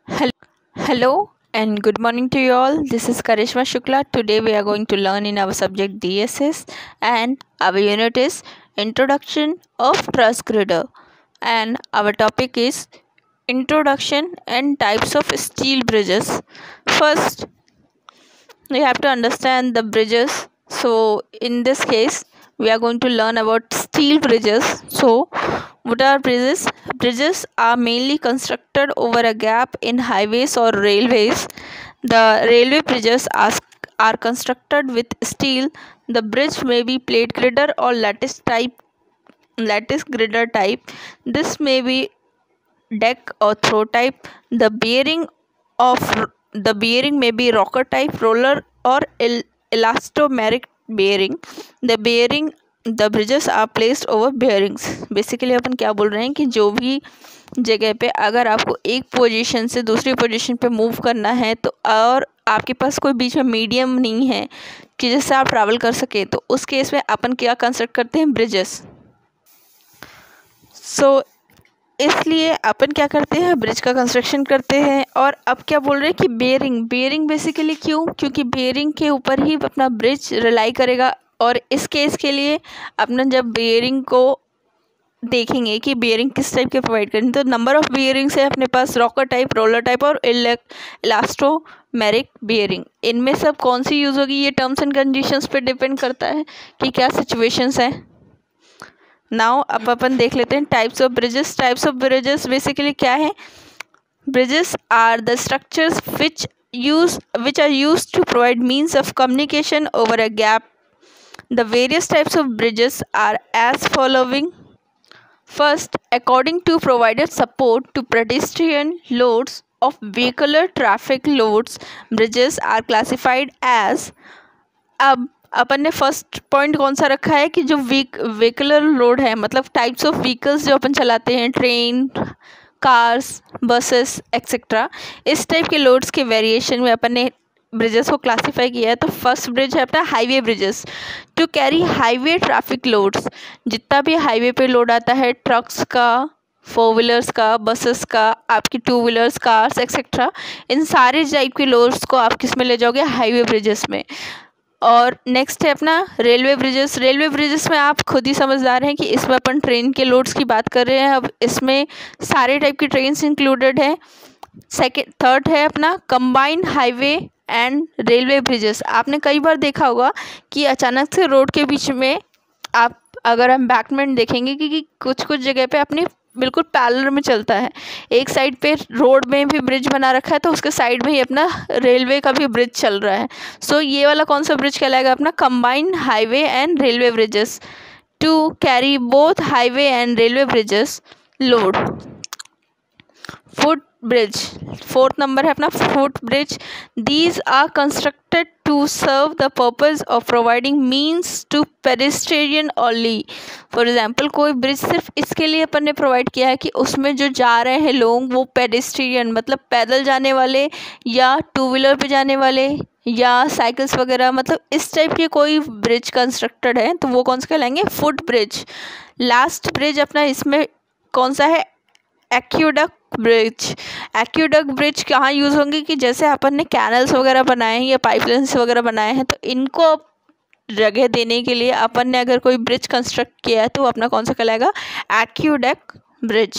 Hel- Hello and good morning to you all. This is Karishma Shukla. Today we are going to learn in our subject DSS and our unit is Introduction of Truss Girder and our topic is Introduction and Types of Steel Bridges. First, we have to understand the bridges. So in this case, we are going to learn about steel bridges. So what are bridges? Bridges are mainly constructed over a gap in highways or railways. The railway bridges are constructed with steel. The bridge may be plate girder or lattice girder type. This may be deck or throw type. Of the bearing may be rocker type, roller or elastomeric bearing. The bridges are placed over bearings. Basically अपन क्या बोल रहे हैं कि जो भी जगह पे अगर आपको एक पोजीशन से दूसरी पोजीशन पे मूव करना है तो और आपके पास कोई बीच में मीडियम नहीं है कि जिससे आप ट्रैवल कर सके, तो उस केस में अपन क्या कंस्ट्रक्ट करते हैं? ब्रिजेस. सो इसलिए अपन क्या करते हैं? ब्रिज का कंस्ट्रक्शन करते हैं. और अब क्या बोल रहे हैं कि बेयरिंग बेसिकली क्योंकि बेयरिंग के ऊपर ही अपना ब्रिज रिलाई करेगा. और इस केस के लिए अपना जब बेयरिंग को देखेंगे कि बेयरिंग किस टाइप के प्रोवाइड करें, तो नंबर ऑफ बेयरिंग्स है अपने पास, रॉकर टाइप, रोलर टाइप और इलास्टोमेरिक बेयरिंग. इनमें सब कौन सी यूज़ होगी, ये टर्म्स एंड कंडीशंस पे डिपेंड करता है कि क्या सिचुएशंस हैं. नाउ अब अपन देख लेते हैं टाइप्स ऑफ ब्रिजेस बेसिकली क्या है? Bridges are the structures which are used to provide means of communication over a gap. The various types of bridges are as following. First, according to provided support to pedestrian loads of vehicular traffic loads, bridges are classified as. अब अपन ने first point कौन सा रखा है कि जो व्हीकलर load है, मतलब टाइप्स ऑफ व्हीकल्स जो अपन चलाते हैं, ट्रेन, कार्स, बसेस एक्सेट्रा, इस टाइप के लोड्स के वेरिएशन में अपन ने ब्रिजेस को क्लासीफाई किया है. तो फर्स्ट ब्रिज है अपना highway bridges to carry highway traffic loads. जितना भी हाईवे पे लोड आता है, ट्रक्स का, 4 व्हीलर्स का, बसेस का, आपकी 2 व्हीलर्स, कार्स एक्सेट्रा, इन सारे टाइप के लोड्स को आप किस में ले जाओगे? हाईवे ब्रिजेस में. और नेक्स्ट है अपना रेलवे ब्रिजेस में आप खुद ही समझदार हैं कि इसमें अपन ट्रेन के लोड्स की बात कर रहे हैं. अब इसमें सारे टाइप की ट्रेन्स इंक्लूडेड है. थर्ड है अपना combined highway and railway bridges. आपने कई बार देखा होगा कि अचानक से रोड के बीच में आप अगर हम बैकमेंट देखेंगे कि कुछ जगह पे अपनी बिल्कुल पैरेलल में चलता है, एक साइड पे रोड में भी ब्रिज बना रखा है तो उसके साइड में ही अपना रेलवे का भी ब्रिज चल रहा है. सो ये वाला कौन सा ब्रिज कहलाएगा? अपना combined highway and railway bridges to carry both highway and railway bridges load. Foot bridge, fourth number है अपना foot bridge. These are constructed to serve the purpose of providing means to pedestrian only. For example, कोई bridge सिर्फ इसके लिए अपन ने provide किया है कि उसमें जो जा रहे हैं लोग वो पेडेस्ट्रियन मतलब पैदल जाने वाले या 2 व्हीलर पे जाने वाले या साइकिल्स वगैरह, मतलब इस टाइप के कोई ब्रिज कंस्ट्रक्टेड है तो वो कौन सा कहलाएंगे? Foot bridge. लास्ट ब्रिज अपना इसमें कौन सा है? एक्यूडक्ट ब्रिज कहाँ यूज़ होंगे कि जैसे अपन ने कैनल्स वगैरह बनाए हैं या पाइपलाइंस वगैरह बनाए हैं, तो इनको जगह देने के लिए अपन ने अगर कोई ब्रिज कंस्ट्रक्ट किया है तो वो अपना कौन सा कहलाएगा? एक्यूडक्ट ब्रिज.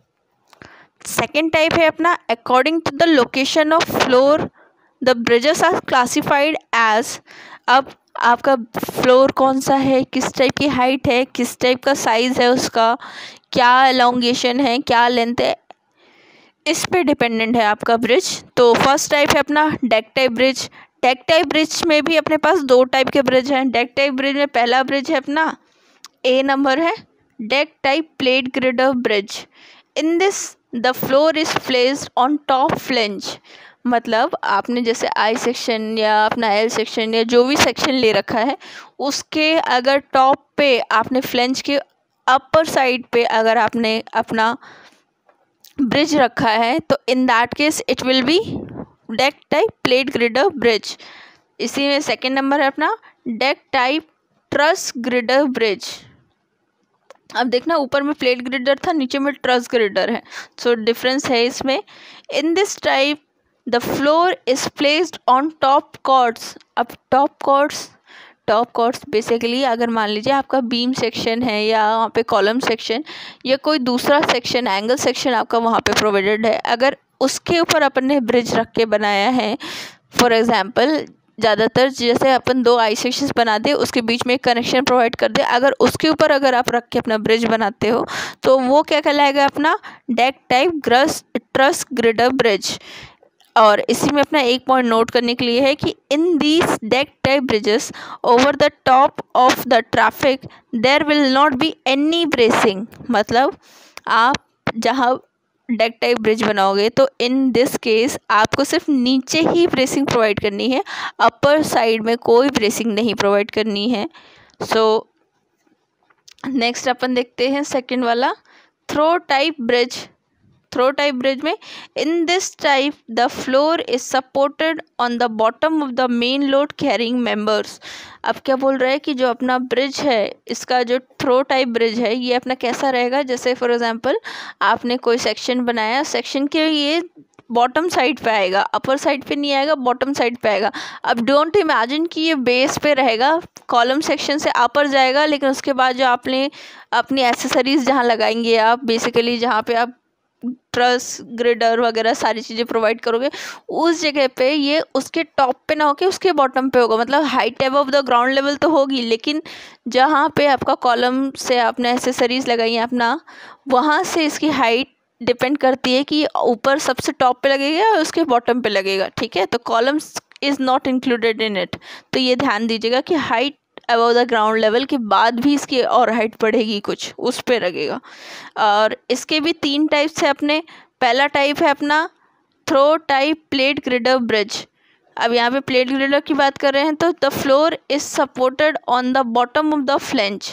सेकेंड टाइप है अपना according to the location of floor the bridges are classified as. अब आपका फ्लोर कौन सा है, किस टाइप की हाइट है, किस टाइप का साइज़ है उसका, क्या एलोंगेशन है, क्या लेंथ है, इस पे डिपेंडेंट है आपका ब्रिज. तो फर्स्ट टाइप है अपना डेक टाइप ब्रिज में भी अपने पास 2 टाइप के ब्रिज हैं. डेक टाइप ब्रिज में पहला ब्रिज है अपना ए नंबर है deck type plate girder bridge. In this the floor is placed on top flange. मतलब आपने जैसे आई सेक्शन या अपना एल सेक्शन या जो भी सेक्शन ले रखा है, उसके अगर टॉप पे आपने फ्लेंज के अपर साइड पे अगर आपने अपना ब्रिज रखा है तो in that case it will be deck type plate girder bridge. इसी में सेकेंड नंबर है अपना deck type truss girder bridge. अब देखना ऊपर में प्लेट ग्रिडर था, नीचे में ट्रस ग्रिडर है, सो डिफरेंस है इसमें। In this type the floor is placed on top chords. अब टॉप कॉर्ड्स बेसिकली अगर मान लीजिए आपका बीम सेक्शन है या वहाँ पे कॉलम सेक्शन या कोई दूसरा सेक्शन एंगल सेक्शन आपका वहाँ पे प्रोवाइडेड है, अगर उसके ऊपर अपन ने ब्रिज रख के बनाया है, फॉर एग्जांपल ज़्यादातर जैसे अपन दो आई सेक्शंस बनाते हैं उसके बीच में एक कनेक्शन प्रोवाइड कर दे, अगर उसके ऊपर अगर आप रख के अपना ब्रिज बनाते हो तो वो क्या कहलाएगा, अपना deck type truss girder bridge. और इसी में अपना एक पॉइंट नोट करने के लिए है कि in these deck type bridges over the top of the traffic there will not be any bracing. मतलब आप जहाँ डेक टाइप ब्रिज बनाओगे तो इन दिस केस आपको सिर्फ नीचे ही ब्रेसिंग प्रोवाइड करनी है, अपर साइड में कोई ब्रेसिंग नहीं प्रोवाइड करनी है। सो नेक्स्ट अपन देखते हैं सेकंड वाला, through type bridge. Through type bridge में in this type the floor is supported on the bottom of the main load carrying members. अब क्या बोल रहा है कि जो अपना ब्रिज है, इसका जो थ्रो टाइप ब्रिज है ये अपना कैसा रहेगा, जैसे फॉर एग्जांपल आपने कोई सेक्शन बनाया, सेक्शन के ये बॉटम साइड पे आएगा, अपर साइड पे नहीं आएगा, बॉटम साइड पे आएगा। अब डोंट इमेजिन कि ये बेस पे रहेगा, कॉलम सेक्शन से अपर जाएगा, लेकिन उसके बाद जो आपने अपनी एसेसरीज जहाँ लगाएंगे आप, बेसिकली जहाँ पे आप ट्रस ग्रिडर वगैरह सारी चीज़ें प्रोवाइड करोगे, उस जगह पे ये उसके टॉप पे ना होके उसके बॉटम पे होगा। मतलब height above the ground level तो होगी, लेकिन जहाँ पे आपका कॉलम से आपने एसेसरीज लगाई है अपना, वहाँ से इसकी हाइट डिपेंड करती है कि ऊपर सबसे टॉप पे लगेगा या उसके बॉटम पे लगेगा। ठीक है, तो columns is not included in it, तो ये ध्यान दीजिएगा कि height above the ground level के बाद भी इसकी और हाइट बढ़ेगी कुछ, उस पे लगेगा। और इसके भी तीन टाइप्स है अपने। पहला टाइप है अपना through type plate girder bridge. अब यहाँ पे प्लेट ग्रिडर की बात कर रहे हैं तो the floor is supported on the bottom of the flange.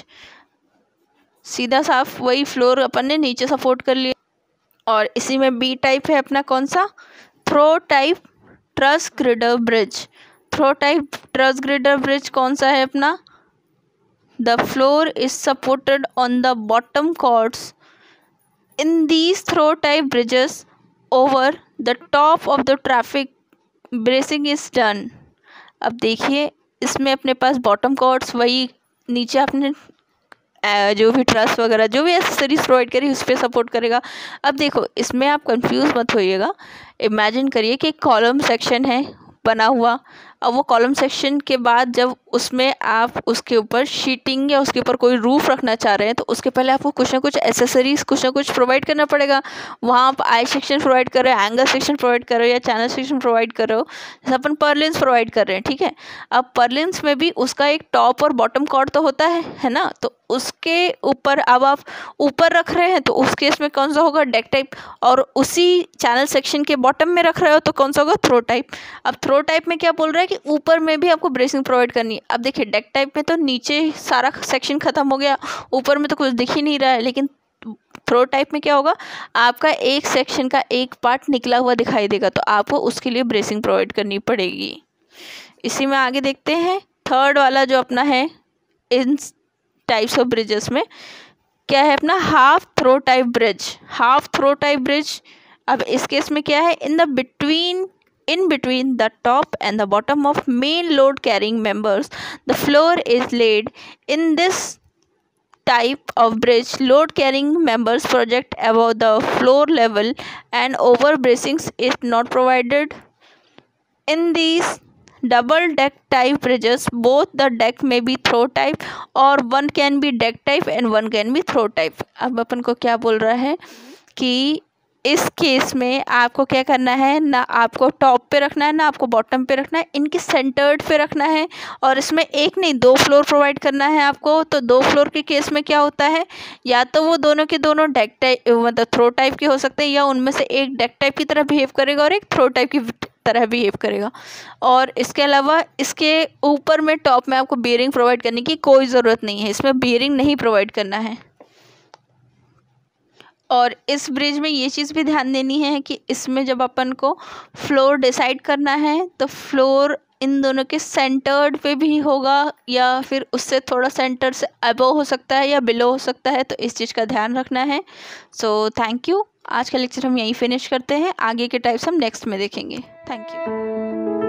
सीधा साफ वही फ्लोर अपन ने नीचे सपोर्ट कर लिया। और इसी में बी टाइप है अपना कौन सा, through type truss girder bridge. Through type truss girder bridge कौन सा है अपना, the floor is supported on the bottom chords. In these through type bridges over the top of the traffic bracing is done. अब देखिए इसमें अपने पास bottom chords, वही नीचे आपने जो भी ट्रस वगैरह जो भी एसेसरीज प्रोवाइड करी उस पर सपोर्ट करेगा। अब देखो इसमें आप कंफ्यूज मत होइएगा। इमेजिन करिए कि कॉलम सेक्शन है बना हुआ, अब वो कॉलम सेक्शन के बाद जब उसमें आप उसके ऊपर शीटिंग या उसके ऊपर कोई रूफ रखना चाह रहे हैं तो उसके पहले आपको कुछ ना कुछ एसेसरीज कुछ ना कुछ प्रोवाइड करना पड़ेगा। वहाँ आप आई सेक्शन प्रोवाइड कर रहे हो, एंगल सेक्शन प्रोवाइड कर रहे हो या चैनल सेक्शन प्रोवाइड कर रहे हो, जैसे अपन पर्लिन्स प्रोवाइड कर रहे हैं। ठीक है, अब पर्लिन्स में भी उसका एक टॉप और बॉटम कॉर्ड तो होता है ना, तो उसके ऊपर अब आप ऊपर रख रहे हैं तो उस केस में कौन सा होगा, डेक टाइप। और उसी चैनल सेक्शन के बॉटम में रख रहे हो तो कौन सा होगा, थ्रो टाइप। अब थ्रो टाइप में क्या बोल रहा है कि ऊपर में भी आपको ब्रेसिंग प्रोवाइड करनी है। अब देखिए डेक टाइप में तो नीचे सारा सेक्शन खत्म हो गया, ऊपर में तो कुछ दिख ही नहीं रहा है, लेकिन थ्रो टाइप में क्या होगा, आपका एक सेक्शन का एक पार्ट निकला हुआ दिखाई देगा, तो आपको उसके लिए ब्रेसिंग प्रोवाइड करनी पड़ेगी। इसी में आगे देखते हैं थर्ड वाला जो अपना है इन टाइप्स ऑफ ब्रिजेस में क्या है अपना, half through type bridge. Half through type bridge, अब इस केस में क्या है, in between the top and the bottom of main load carrying members the floor is laid. In this type of bridge, load carrying members project above the floor level and over bracings is not provided. In these double deck type bridges, both the deck may be throw type or one can be deck type and one can be throw type. अब अपन को क्या बोल रहा है कि इस case में आपको क्या करना है, ना आपको टॉप पे रखना है ना आपको बॉटम पे रखना है, इनके सेंटर्ड पे रखना है। और इसमें एक नहीं दो फ्लोर प्रोवाइड करना है आपको। तो दो फ्लोर के केस में क्या होता है, या तो वो दोनों के दोनों डेक टाइप मतलब थ्रो टाइप के हो सकते हैं, या उनमें से एक डेक टाइप की तरह बिहेव करेगा और एक थ्रो टाइप की तरह बिहेव करेगा। और इसके अलावा इसके ऊपर में टॉप में आपको बेयरिंग प्रोवाइड करने की कोई ज़रूरत नहीं है, इसमें बेयरिंग नहीं प्रोवाइड करना है। और इस ब्रिज में ये चीज़ भी ध्यान देनी है कि इसमें जब अपन को फ्लोर डिसाइड करना है तो फ्लोर इन दोनों के सेंटर्ड पे भी होगा या फिर उससे थोड़ा सेंटर से अबव हो सकता है या बिलो हो सकता है, तो इस चीज़ का ध्यान रखना है। So thank you. आज का लेक्चर हम यहीं फिनिश करते हैं, आगे के टाइप्स हम नेक्स्ट में देखेंगे। Thank you.